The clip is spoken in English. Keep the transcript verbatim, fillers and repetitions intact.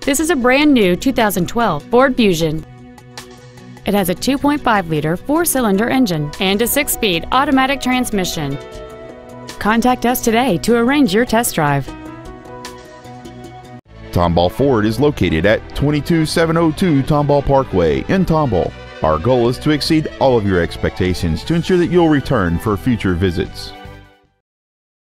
This is a brand new two thousand twelve Ford Fusion. It has a two point five liter four-cylinder engine and a six-speed automatic transmission. Contact us today to arrange your test drive. Tomball Ford is located at twenty-two seven oh two Tomball Parkway in Tomball. Our goal is to exceed all of your expectations to ensure that you'll return for future visits.